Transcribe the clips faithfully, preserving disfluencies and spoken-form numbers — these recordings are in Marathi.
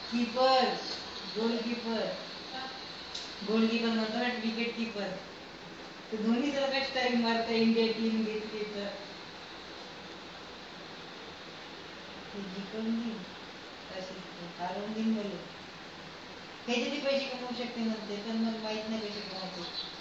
कीपर गोलकीपर गोलकीपर म्हणतो ना विकेट कीपर तर दोन्ही जर का स्ट्राईक मारता इंडिया टीम घेतली तर ते जिंकून घेईल तशी हारवून घेईन बोलू काहीतरी पैसे कमवू शकते म्हणते पण मला माहित नाही कसे कमवते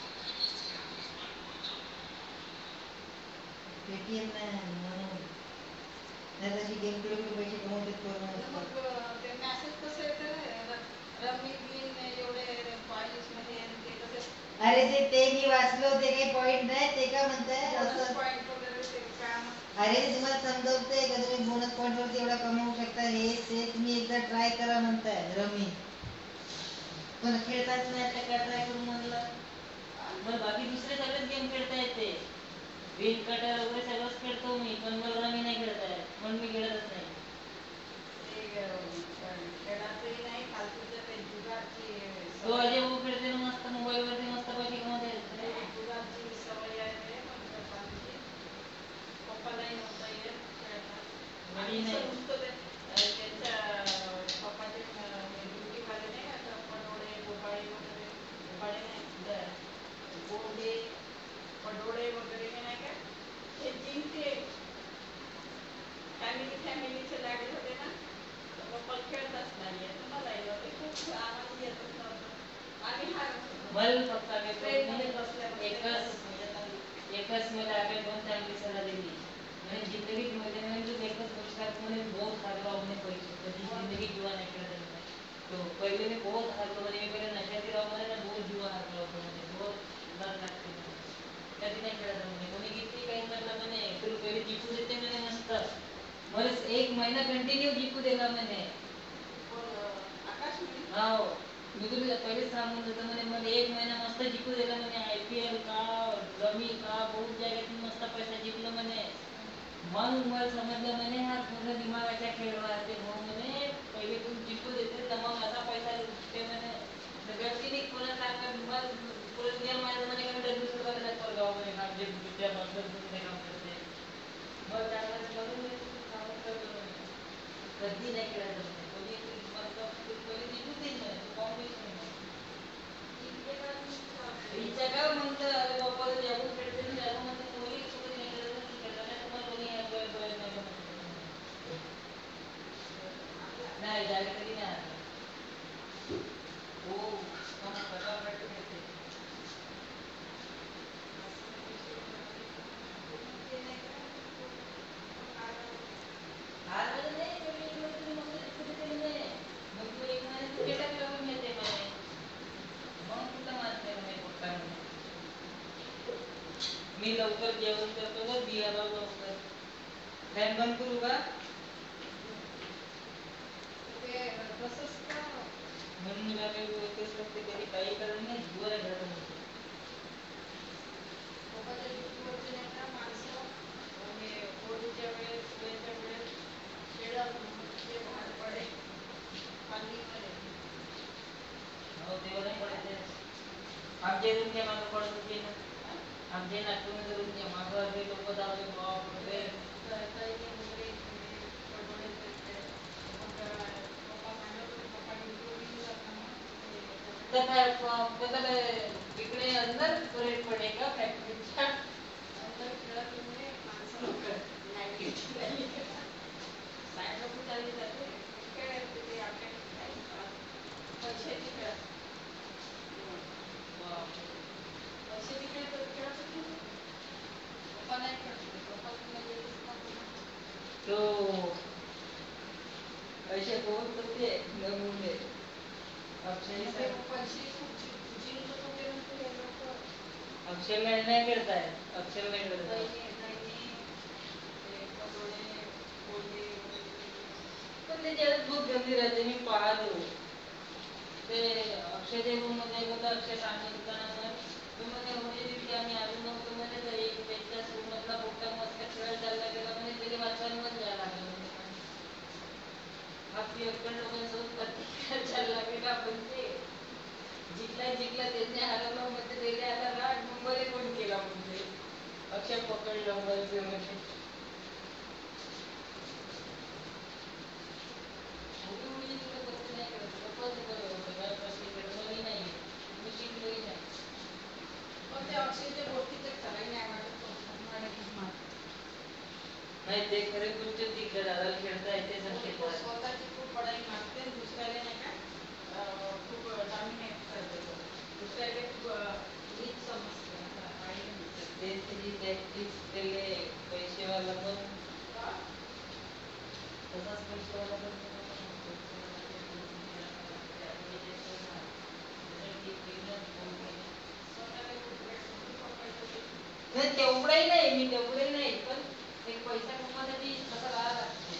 पेटीएम नाही म्हणून नाही तशी गेम खेळून पैसे कमवते कोरोना मग ते मॅसेज कसं येतं रमी बिन एवढे पॉईंट्स मध्ये ते कसं अरे ते ते मी वाचलो ते काही पॉइंट नाही ते का म्हणताय असं पॉइंट वगैरे ते काम अरे तुम्हाला समजवते का तुम्ही बोनस पॉइंट वरती एवढा कमवू शकता हे ते तुम्ही एकदा ट्राय करा म्हणताय रमी पण खेळताच नाही आता काय ट्राय करू म्हणलं मग बाकी दुसरे सगळेच गेम खेळता येते वेल कटर वगैरे सगळंच खेळतो मी पण मला रमी नाही खेळता येत म्हणून मी खेळतच नाही तो अजय वो खेळते ना मस्त मोबाईल वरती मस्त पैसे कमवते जुगारची सवय आहे पप्पालाही नव्हता येत खेळता आणि नुसतं त्यांच्या पप्पाचे ड्युटीवाले नाही का पडोळे गोपाळे वगैरे गोपाळे नाही गोंडे पडोळे वगैरे नाही का हे जिंकते फॅमिली फॅमिलीचे लागले होते ना तर पप्पा खेळतच नाही तर मला खूप आवाज येतच नव्हतं आम्ही हारत मला फक्त ट्रेनमध्ये बसल्या एकच एकच मला आगे दोन चांगली सलाह दिली मैंने जिंदगी मध्ये मैंने जो एकच गोष्ट मैंने बहुत हारलो अपने पैसे कधी जिंदगी जुआ नहीं खेळत मैं तो पहले मैं बहुत हारलो मैंने मैं पहले नशा राव मैंने ना बहुत जुआ हारलो होतो मैंने बहुत लत लागते मैंने कधी नाही खेळत मैंने कोणी किती काही म्हटलं मैंने फिर पहले जिंकू देते मैंने मस्त बस एक महीना कंटिन्यू जिंकू दिला मैंने आकाश हां मी तुला पहिले सांगून देतो म्हणे मला एक महिना मस्त जिंकू दिला म्हणे आयपीएल का रमी का बहुत जागेत मस्त पैसा जिंकलो म्हणे मग मला समजलं म्हणे हा पूर्ण दिमागाचा खेळ राहते भाऊ म्हणे पहिले तू जिंकू देते तर मग असा पैसा लुटते म्हणे गडकीने कोणा सांगा मला पुढे नियम माहिती म्हणे का डब्ल्यू सी मध्ये दाखवलं गाव म्हणे काम जे त्या माणसाचं ते काम करते मग त्यावेळेस म्हणून मी सांगून ठेवलं म्हणे कधी नाही खेळायचं म्हणे कोणी मतलब पहिले जिंकू देईल म्हणे तू कॉम्पिटिशन इच्छा का म्हणतं अरे बाबा जाऊ खेळते ना जाऊ म्हणते कोणी कोणी नाही खेळत खेळताना तुम्हाला कोणी नाही म्हणत नाही जागा तरी नाही आता हो हम फटाफट खेळते हारलं नाही पण एक वेळ तुम्ही मस्त जिंकू देते म्हणे मग तू एक महिने तू खेळायला लावून घेते म्हणे मग कुठं मानते म्हणे पप्पा मी लवकर जेवण करतो ना बियाला लवकर फॅन बंद करू का ते तसंच का म्हणून मला काही बोलतेच नसते कधी काही कारण नाही जुवर आहे घरात म्हणते पप्पाच्या ड्युटीवरती नाही का माणसं हे होळीच्या वेळेस वेळेच्या वेळेस खेळत ते बाहेर पडे पाणी पडे हो तेव्हा नाही पडायचे आमच्या इथून काय मागं पडत होते ना आमच्या नाटकून करून घ्या मागं अर्धे लोक जावले बाप वगैरे काही वगैरे पडवळे पप्पा सांगत होते पप्पा ड्युटीवरून जाताना तर इकडे अंदर परेड पडेगा फॅक्टरीच्या अंदर खेळत म्हणजे माणसं लोक लाईट घेतली नाही लाईट नको चालली जाते खेळायचे ते आपल्या पैशाची खेळत पैशाची खेळ खेळत होती पप्पा नाही खेळत होते पप्पा तो पैसे बहुत होते नमुने अक्षय पैसे खूप जिंकत होते ना लोक अक्षय नाही खेळताय अक्षय नाही खेळत पण ते जरा खूप गंदी राहते मी पाहतो ते अक्षयच्या रूम मध्ये होता अक्षय सांगत होता ना सर तुम्ही एवढे दिवशी आम्ही आलो नव्हतो म्हणजे तर एक त्यांच्या रूम मधला मोठा मस्त खेळ चालला गेला म्हणजे त्याच्या वाचवायला जायला लागलं आपली अक्कल लोकांसोबत प्रत्येक खेळ चालला गेला पण ते जिंकला जिंकला त्यांनी हरवलं म्हणजे त्याने आता राग मुंबईला कोण केला म्हणजे अक्षय पकडलं म्हणजे म्हणजे उडी उडी तिकडे बसते नाही ते खरे गोष्ट तिकडे दादाला खेळता येते स्वतःची खूप पढाई मागते, दुसऱ्याला नाही का खूप डॉमिनेट करते, दुसऱ्याला खूप वीक समजते. ते त्याची प्रॅक्टिस केले पैसेवाला पण तसाच पैसेवाला पण तेवढंही नाही, मी तेवढंही नाही, पण एक पैसा कमवण्यासाठी कसा राहा लागते,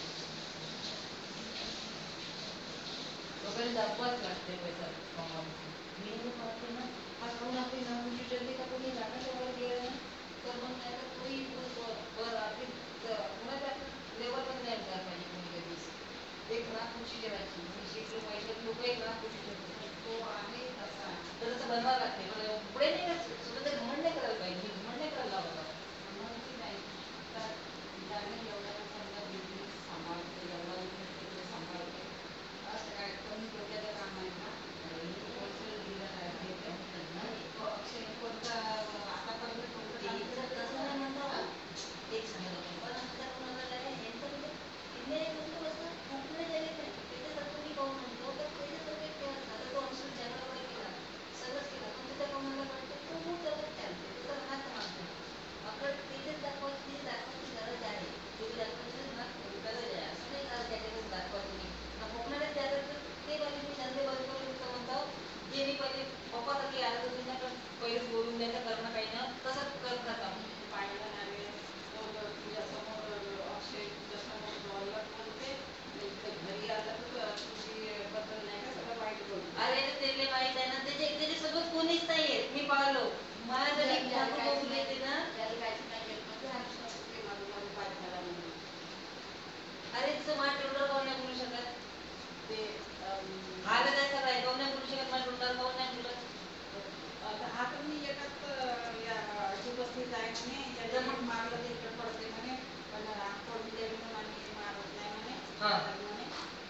वगैरे दाखवाच लागते पैसा कमवण्यासाठी. मी पाहते ना, हा खाऊन आपली नाव चलते का कोणी जागा तेवढं गेलं ना तर मग नाही तर तोही आपली कुणाच्या लेवलमध्ये नाही जायला पाहिजे कोणी कधीच. एक राख खुशी ठेवायची, शिकलो पैशात लोक एक राख खुशी ठेवतो, तो आहे तसा तर तसं बनवावं लागते. पण पुढे नाही का स्वतःचा घमंड नाही करायला पाहिजे, घमंड नाही करायला लावला. म्हणूनच नाही तर ज्याने एवढा समजा बिझनेस सांभाळते, एवढा बिझनेस सांभाळते, असं काय कमी डोक्याचं काम आहे का? होलसेल डीलर आहे तो अक्षय कोणता आतापर्यंत कोणतं तसं नाही म्हणतो, एक सांगितलं पण आता कोणाला आहे यांचं म्हणजे तिने कोणतं बसतं कुठलं गेले नाही त्याच्यासारखं मी पाहून म्हणतो तर त्याच्यासारखं आता तो अंश जगाला केला सगळंच केलं पण त्याच्या कोणाला कळते तो खूप जगात चालते त्याचा हात मागतो अगर तिथेच दाखवायची तिथे दाखवायची गरज आहे, तिथे दाखवायची ना गरज आहे, असं नाही का त्याच्यातच दाखवायची नाही ना कोकणातच द्यायचं तर ते पहिले मी धंदे बंद करून तर म्हणतो जे मी पहिले पप्पासाठी आलं तर तुमच्याकडे पहिलेच बोलून द्यायचं करणं काही ना तसंच करत नका पाहिलं नाही तो तुझ्या समोर अक्षय तुझ्या समोर डॉलर बोलते, घरी आलं तर तुझी बद्दल नाही का सगळं वाईट बोलते. अरे त्याला माहित आहे ना त्याच्या त्याच्यासोबत कोणीच नाहीये, मी पाहिलो मला जरी बघून येते ना त्याला काहीच नाही येत म्हणजे आमच्या माझं माझं पाय झाला म्हणून. अरे तिचं मान टोटल कोण नाही बोलू शकत ते हालत आहे सगळं कोण नाही बोलू शकत, मान टोटल कोण नाही बोलत. आता मी एकाच उपस्थित आहे म्हणे त्याच्या मग मारलं ते इकडे पडते म्हणे पण पडून दे म्हणून आम्ही मारत नाही म्हणे म्हणे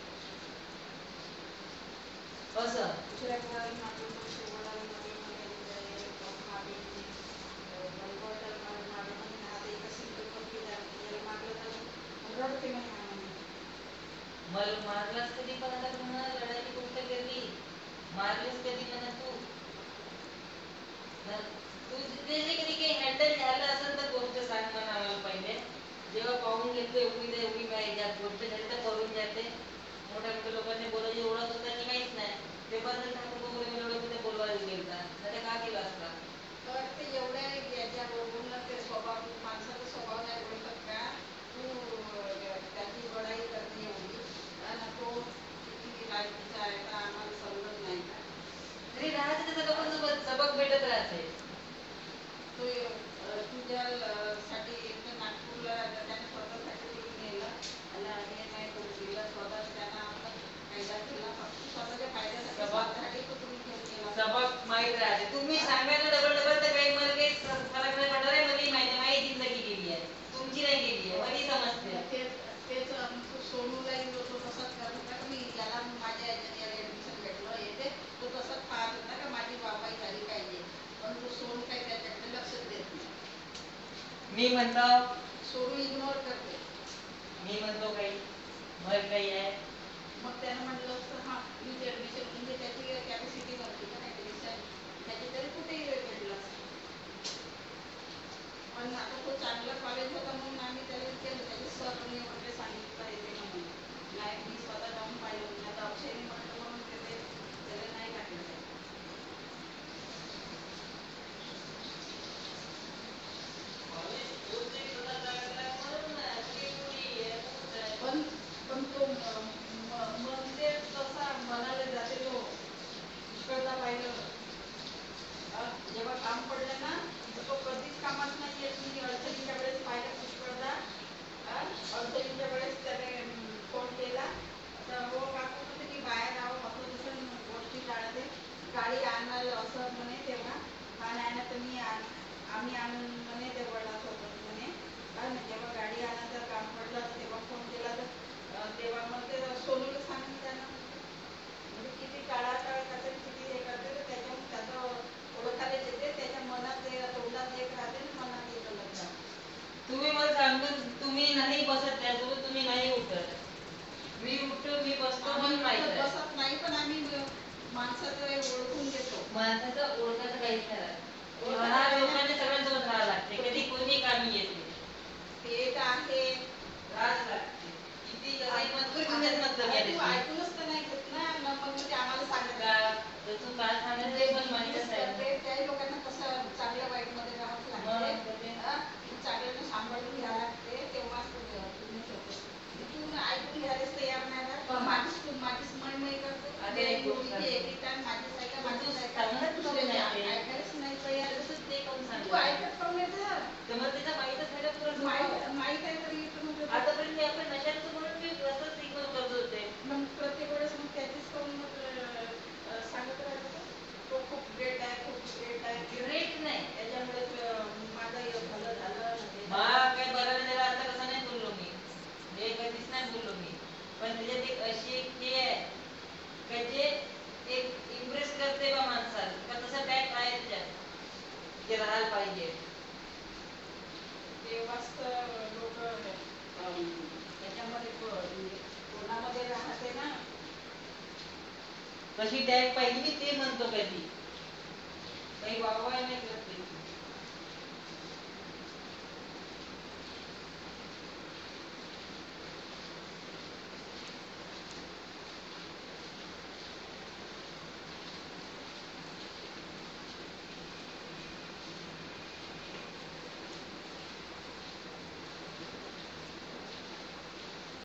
असं दुसऱ्या कोणाला मारलं तर शेवटाला मारलं म्हणे मारलं बंगोटर मारलं म्हणे आता एका सिंगल कंपनी त्याला मारलं तर रडते म्हणे हा म्हणे मला मारलाच कधी पण आता पुन्हा लढाई कोणत्या कधी मारलीस कधी म्हणा तू तू तिथे कधी काही हँडल झालं असेल तर गोष्ट सांग म्हणा आम्हाला पहिले जेव्हा पाहून घेतो एवढी तर एवढी काय गोष्ट झाली तर पळून जाते मोठ्या मोठ्या लोकांनी बोलायची ओळख होताना काहीच नाही ते पण ठाकूर बोलवायला गेलता आता का केला असता तर ते एवढ्या याच्यावरून ते स्वभाव माणसाचा स्वभाव नाही ओळखत का तू त्याची बढाई करते एवढी आणि तो किती लायकीचा आहे का आम्हाला समजत नाही का तरी राहते त्याचा पण सबक भेटत राहते तो तुझ्या साठी एक नागपूरला त्याने स्वतःसाठी तिकीट नेलं आणि हे नाही करून दिलं स्वतः त्यांना फायदा केला फक्त स्वतःच्या फायद्यासाठी तो तुम्ही घेऊन गेला सबक माहीत राहते तुम्ही सांगायला डबल डबल तर काही मला काही फरक नाही पडणार आहे मला माहिती माझी जिंदगी गेली आहे तुमची नाही गेली आहे मला समजते तेच तेच सोनूलाही तो तसाच करत होता मी याला माझ्या याच्यात याला ऍडमिशन भेटलं येते तो तसाच पाहत होता का माझी बाबाई झाली पाहिजे पण तो सोनू काही त्याच्याकडे लक्षच देत नाही मी म्हणतो सोनू इग्नोर करते मी म्हणतो काही मला काही आहे मग त्यानं म्हटलं असतं हा मीच ऍडमिशन म्हणजे त्याची कॅपॅसिटी नव्हती का ऍडमिशन त्याची तरी कुठेही भेटलं असतं पण आता तो चांगला कॉलेज होता म्हणून आम्ही त्याला केलं त्याचे सरने वगैरे सांगितलं येते म्हणून नाही मी स्वतः जाऊन पाहिलं म्हणजे आता अक्षयने म्हटलं म्हणून त्याचे त्याला नाही टाकलं पण पण तो नाही उठत. मी उठतो, मी बसतो, आम्ही पण माहित आहे. बसत नाही, पण आम्ही माणसाचं ओळखून घेतो. माणसाचं ओळखायचं काहीच नाही. लहान लोकांनी सगळ्यांसोबत राहावं लागते. कधी कोणी कामी येते. ते तर आहे. त्रास लागते. किती कसंही मजबूर घेऊनच मतलब घ्यायची. तू ऐकूनच तर नाही घेत ना, मग ते आम्हाला सांगत का तर तू काय सांगत ते पण माहितच आहे. त्या लोकांना कसं चांगल्या वाईट मध्ये राहावं लागते. चांगल्यानं सांभाळून घ्यावं लागते, तेव्हाच तुम्ही होतो. तू ऐकून घ्यायलाच तयार नाही ना. माझीच तू माझीच मळमळ करतो. अरे माझीच ऐका माझीच ऐका ऐकायलाच नाही तयार. ते कोण तू सांगतो? ऐकत काऊन नाही तर मग तिचा माहीतच नाही का तुला? माहित आहे तरी आतापर्यंत मी आपण नशाचं म्हणून मी असंच इग्नोर करत होते. मग प्रत्येक वेळेस मग त्याचीच काऊन मग सांगत राहतो. तो खूप ग्रेट आहे, खूप ग्रेट आहे. ग्रेट नाही त्याच्यामुळे माझं हे भलं झालं. हा काही बरं नाही आता कसं नाही बोललो मी. हे कधीच नाही बोललो मी. पण त्याच्यात एक अशी एक हे आहे का जे एक इम्प्रेस करते बा माणसाला. का तसं बॅट आहे त्याच्यात. ते राहायला पाहिजे. तेव्हाच तर लोक त्याच्यामध्ये कोणामध्ये राहते ना. कशी टॅग पाहिजे मी ते म्हणतो कधी. काही वाववाय नाही करत.